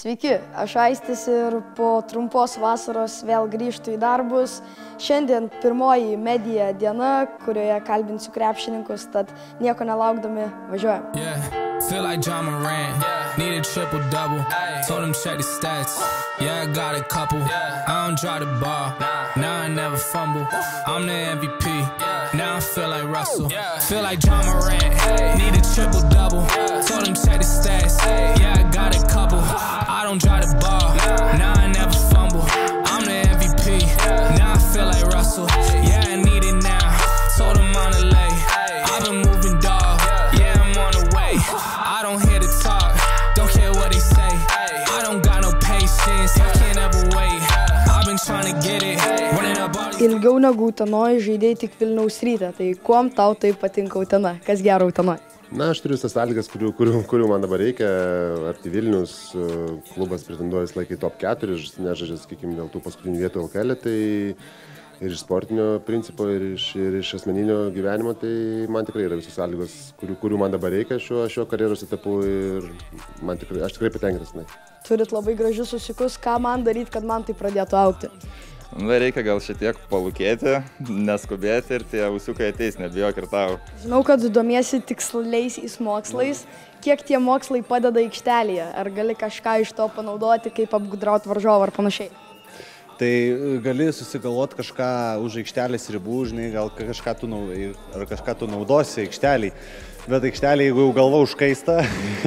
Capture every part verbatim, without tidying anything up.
Sveiki, aš Aistis ir po trumpos vasaros vėl grįžtu į darbus. Šiandien pirmoji medija diena, kurioje kalbinsiu krepšininkus, tad nieko nelaukdami važiuojam. Yeah, feel like John Moran, need a triple double, told him check the stats, yeah I got a couple, I don't drop the ball, now I never fumble, I'm the M V P, now I feel like Russell, feel like John Moran, need a triple double, told him check the stats, yeah I got a couple, I don't drop the ball, now I never fumble, I'm the M V P, now I feel like Russell, yeah I need it now, told him on the lay, I've been moving dog, yeah I'm on the way, I don't hear the talk, don't care what they say, I don't got no patience, I can't ever wait, I've been trying to get it, running up all these... Ilgiau negu Utenoj žaidėjai tik Vilniaus Ryte, tai kuom tau taip patinka Utena, kas gero Utenoj? Na, aš turiu visas sąlygas, kurių, kurių, kurių man dabar reikia. Arti Vilnius, klubas pretenduoja visą laiką į top keturi, nežaidžia, sakykime, dėl tų paskutinių vietų L K L, tai ir iš sportinio principo, ir iš, ir iš asmeninio gyvenimo, tai man tikrai yra visos sąlygos, kurių, kurių man dabar reikia šiuo, šiuo karjeros etapu ir man tikrai, aš tikrai patenkintas. Turit labai gražius susikus, ką man daryti, kad man tai pradėtų augti? Na, reikia gal šiek tiek palūkėti, neskubėti ir tie ausiukai ateis, nebijok ir tau. Žinau, kad domiesi tiksliaisiais mokslais. Kiek tie mokslai padeda aikštelėje? Ar gali kažką iš to panaudoti, kaip apgudrauti varžovą ar panašiai? Tai gali susigalvoti kažką už aikštelės ribų, žinai, gal kažką tu, ar kažką tu naudosi aikšteliai. Bet aikštelė, jeigu jau galva užkaista,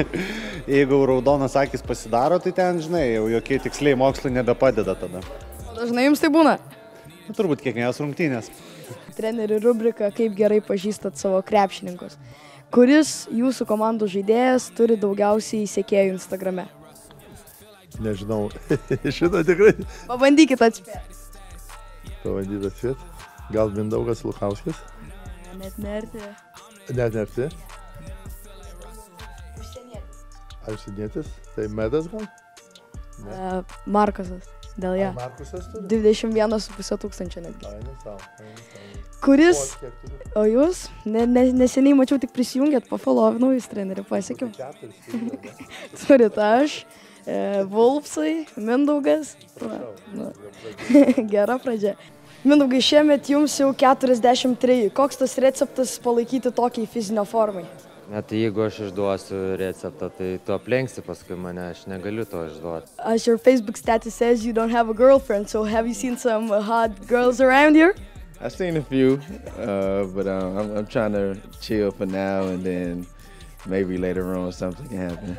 jeigu raudonas akis pasidaro, tai ten, žinai, jau jokie tiksliai mokslai nebepadeda tada. Dažnai jums tai būna? Nu, turbūt kiekvienas rungtynės. Trenerių rubrika, kaip gerai pažįstat savo krepšininkus. Kuris jūsų komandų žaidėjas turi daugiausiai sekėjų Instagrame? Nežinau, šitą tikrai. Pabandykit atspėti. Pabandykit atspėti. Gal Mindaugas Lukauskis? Net nerti. Net nerti. Užsienietis. Ar užsienietis? Tai Medas gal? Uh, Markosas. Dėl ją. Markusas turi? dvidešimt vienas su puse tūkstančio netgi. Ainu savo, ainu savo. Kuris, o jūs, ne, ne, neseniai mačiau, tik prisijungėt, pafollovinau jūs trenerių, pasiekiau. Turit aš, e, Vulfsai, Mindaugas. Na, na. Gera pradžia. Mindaugai, šiemet jums jau keturiasdešimt treji. Koks tas receptas palaikyti tokiai fizinio formai? Net jeigu aš išduosiu receptą, tai tu aplenksi paskui mane, aš negaliu to išduoti. As your Facebook status says, you don't have a girlfriend, so have you seen some hot girls around here? I've seen a few, uh, but um, I'm, I'm trying to chill for now, and then maybe later on something can happen.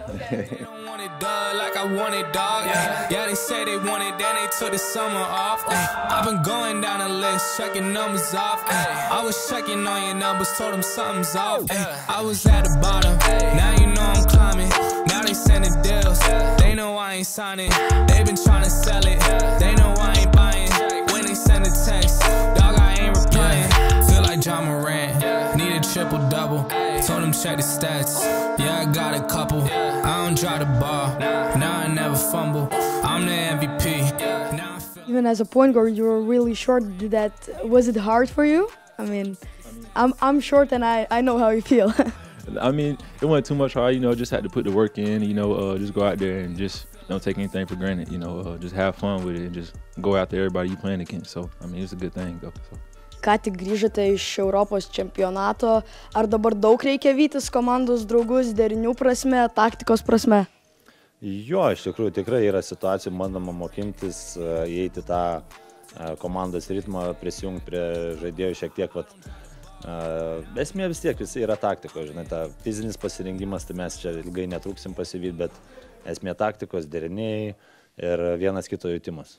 Like I wanted, dog. Yeah. yeah, they say they want it, then they took the summer off. Ay. I've been going down the list, checking numbers off. Ay. I was checking on your numbers, told them something's off. Ay. I was at the bottom, now you know I'm climbing. Now they sending deals, they know I ain't signing. They been trying to sell it, they know I ain't buying. When they send a text, dog, I ain't replying. Feel like John Moran, need a triple double. Told him check the stats, yeah I got a couple. I don't drop the ball, now I never fumble. I'm the M V P. Now I feel... Even as a point guard, you were really short. Did that, was it hard for you? I mean, I'm, I'm short and I, I know how you feel. I mean, it wasn't too much hard, you know, just had to put the work in, you know, uh, just go out there and just don't take anything for granted, you know, uh, just have fun with it and just go out there everybody you playing against. So, I mean, it's a good thing, though. So. Ką tik grįžote iš Europos čempionato, ar dabar daug reikia vytis komandos draugus derinių prasme, taktikos prasme? Jo, iš tikrųjų tikrai yra situacijų, bandoma mokintis, įeiti tą komandos ritmą, prisijungti prie žaidėjų šiek tiek. Vat, esmė vis tiek visi yra taktikos, žinai, ta fizinis pasirengimas, tai mes čia ilgai netrūksim pasivyti, bet esmė taktikos, deriniai ir vienas kito jutimas.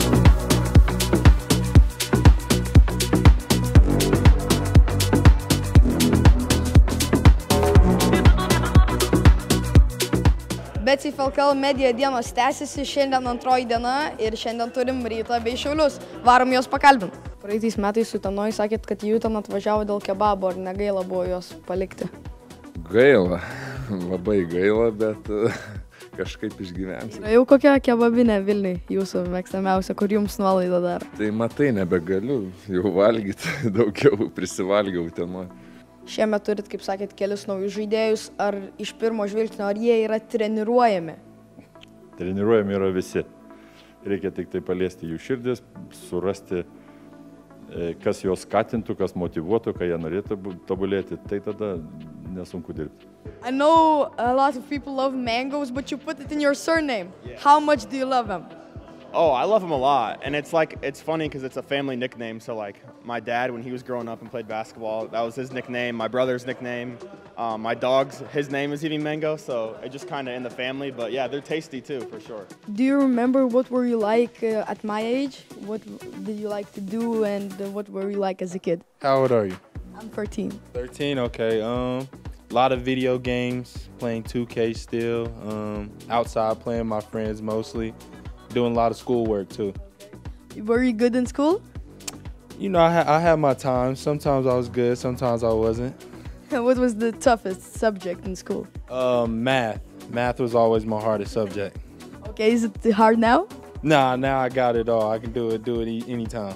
Betsafe L K L medija dienos tęsiasi, šiandien antroji diena ir šiandien turim Rytą bei Šiaulius. Varom juos pakalbint. Praeitais metais Utenoj sakėt, kad į Uteną atvažiavo dėl kebabo, ar negaila buvo juos palikti? Gaila, labai gaila, bet uh, kažkaip išgyvensiu. Yra jau kokia kebabinė Vilniui jūsų mėgstamiausia, kur jums nuolaidą daro? Tai matai, nebegaliu jau valgyti, daugiau prisivalgiau Utenoj. Šiemet turit, kaip sakėt, kelis naujus žaidėjus. Ar iš pirmo žvilgsnio, ar jie yra treniruojami? Treniruojami yra visi. Reikia tik tai paliesti jų širdis, surasti, kas juos skatintų, kas motyvuotų, ką jie norėtų tobulėti. Tai tada nesunku dirbti. I know a lot of people love mangoes, but you put it in your surname. Yeah. How much do you love them? Oh, I love him a lot, and it's like it's funny because it's a family nickname. So like my dad, when he was growing up and played basketball, that was his nickname. My brother's nickname, um, my dog's his name is even Mango. So it just kind of in the family. But yeah, they're tasty too for sure. Do you remember what were you like uh, at my age? What did you like to do, and uh, what were you like as a kid? How old are you? I'm thirteen. thirteen, okay. Um, a lot of video games, playing two K still. Um, outside playing with my friends mostly. Doing a lot of schoolwork too. Were you good in school? You know, I, ha I had my times. Sometimes I was good, sometimes I wasn't. What was the toughest subject in school? Um, math. Math was always my hardest subject. Okay, is it hard now? Nah, now I got it all. I can do it, do it e anytime.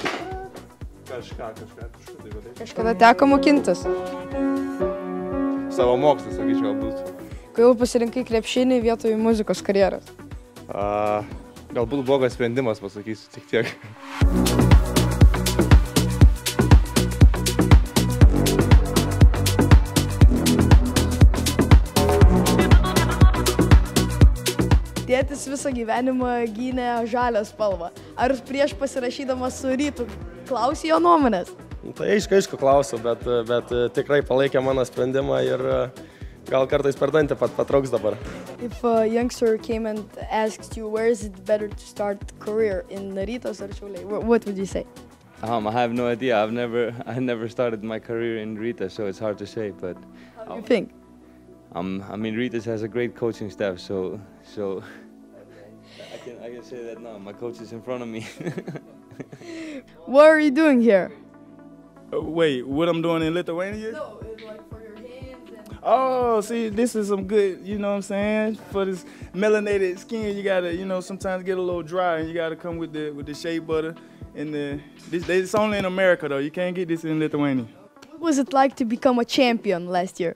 Kažkada teko mokintis. Savo mokslus, sakyčiau, galbūt. Kodėl pasirinkai krepšinį vietoj muzikos karjeros? Uh, galbūt blogas sprendimas, pasakysiu, tik tiek. Tėtis visą gyvenimą gynė žalią spalvą. Ar prieš pasirašydamas su Rytu klausė jo nuomonės? Tai aišku, aišku klausiu, bet, bet tikrai palaikė mano sprendimą ir gal kartais per dantį pat patrauks dabar. If a youngster came and asked you where is it better to start career, in Rytas or Šiauliai, what would you say? Um, I have no idea. I've never, I never started my career in Rytas, so it's hard to say. But how do you think? Um, I mean, Rytas has a great coaching staff, so so I can I can say that now. My coach is in front of me. What are you doing here? Uh, wait, what I'm doing in Lithuania? No, it's like for your hands and... Oh, see, this is some good, you know what I'm saying? For this melanated skin, you gotta, you know, sometimes get a little dry, and you gotta come with the with the shea butter. And the this, it's only in America though. You can't get this in Lithuania. What was it like to become a champion last year?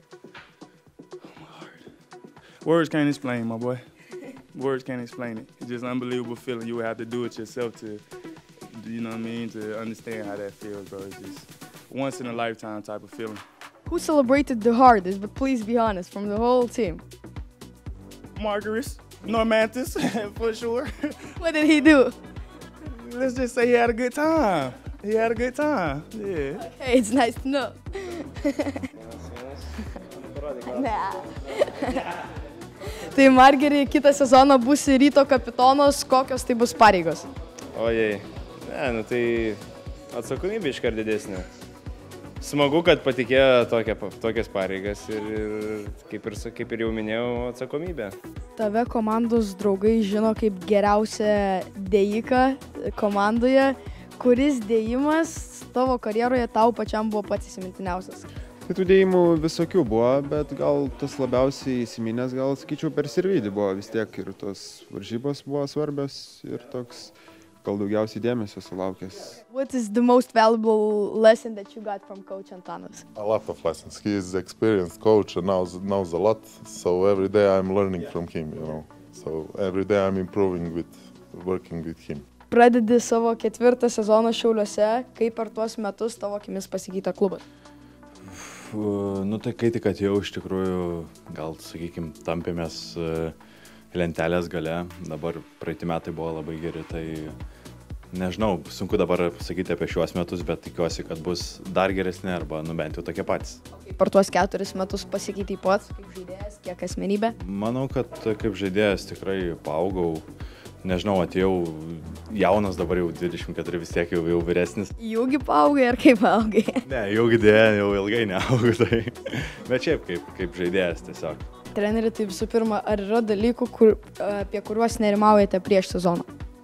Words can't explain, my boy. Words can't explain it. It's just an unbelievable feeling. You would have to do it yourself to, you know what I mean, to understand how that feels, bro. It's just once in a lifetime type of feeling. Who celebrated the hardest, but please be honest, from the whole team? Margaris, Normantis, for sure. What did he do? Let's just say he had a good time. He had a good time, yeah. Okay, it's nice to know. Tai Margeri, kitą sezoną būsi Ryto kapitonas, kokios tai bus pareigos? Ojei, ne, nu tai atsakomybė iškart didesnė. Smagu, kad patikėjo tokia, tokias pareigas ir, ir, kaip ir kaip ir jau minėjau, atsakomybė. Tave komandos draugai žino kaip geriausią dėjiką komandoje. Kuris dėjimas tavo karjeroje tau pačiam buvo pats įsimintiniausias? Kitų dėjimų visokių buvo, bet gal tas labiausiai įsiminęs, gal sakyčiau, per Sirvydį buvo vis tiek ir tos varžybos buvo svarbios ir toks gal daugiausiai dėmesio sulaukęs. What is the most valuable lesson that you got from Coach Antanas? A lot of lessons. He is an experienced coach and knows, knows a lot, so every day I'm learning from him, you know. So every day I'm improving with working with him. Pradedi savo ketvirtą sezoną Šiauliuose, kaip per tuos metus tavo akimis pasikeitė klubas? Nu tai kai tik atėjau, iš tikrųjų, gal, sakykime, tampėmės lentelės gale, dabar praeiti metai buvo labai geri, tai nežinau, sunku dabar pasakyti apie šiuos metus, bet tikiuosi, kad bus dar geresni arba nu bent jau tokie patys. Per tuos keturis metus pasikeitei pats, kaip žaidėjas, kiek asmenybė? Manau, kad kaip žaidėjas tikrai paaugau. Nežinau, atėjau jaunas, dabar jau dvidešimt keturi, vis tiek jau, jau vyresnis. Jaugi paaugai ar kaip paaugai? Ne, jaugi dėja, jau ilgai neaugu, tai. Bet šiaip kaip, kaip žaidėjas tiesiog. Treneri, tai visų pirma, ar yra dalykų, kur, apie kuriuos nerimaujate prieš sezoną?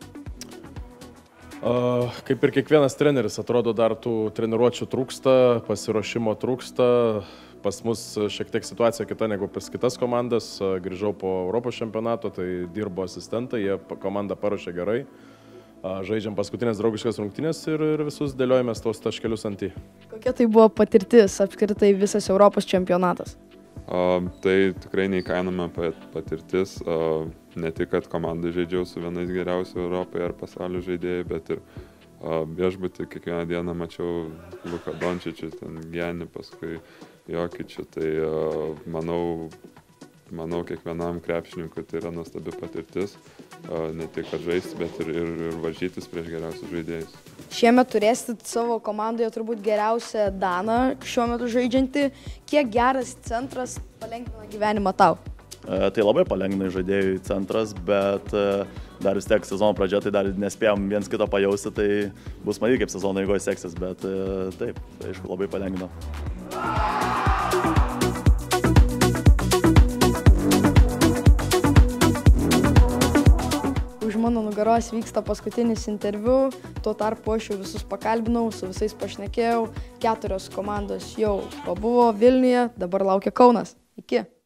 Uh, kaip ir kiekvienas treneris, atrodo, dar tų treniruočių trūksta, pasiruošimo trūksta. Pas mus šiek tiek situacija kita negu pas kitas komandas. Grįžau po Europos čempionato, tai dirbo asistentai, jie komandą paruošė gerai. Žaidžiam paskutinės draugiškas rungtynės ir, ir visus dėliojamės tos taškelius ant į. Kokia tai buvo patirtis, apskritai visas Europos čempionatas? Tai tikrai neįkainoma patirtis, ne tik, kad komandai žaidžiau su vienais geriausių Europoje ar pasaulio žaidėjai, bet ir viešbutį kiekvieną dieną mačiau Luką Dončičių, ten Gianni, paskui Jokičių, tai manau, manau kiekvienam krepšininkui tai yra nuostabi patirtis, ne tik, kad žaisti, bet ir, ir, ir varžytis prieš geriausius žaidėjus. Šiemet turėsit savo komandoje turbūt geriausią Daną šiuo metu žaidžiantį. Kiek geras centras palengvina gyvenimą tau? Tai labai palengvina žaidėjų centras, bet dar vis tiek sezono pradžia, tai dar nespėjom viens kito pajausti, tai bus matyti, kaip sezono eigoje seksis, bet taip, tai aišku, labai palengvina. Už mano nugaros vyksta paskutinis interviu, tuo tarpu aš jau visus pakalbinau, su visais pašnekėjau, keturios komandos jau pabuvo Vilniuje, dabar laukia Kaunas. Iki.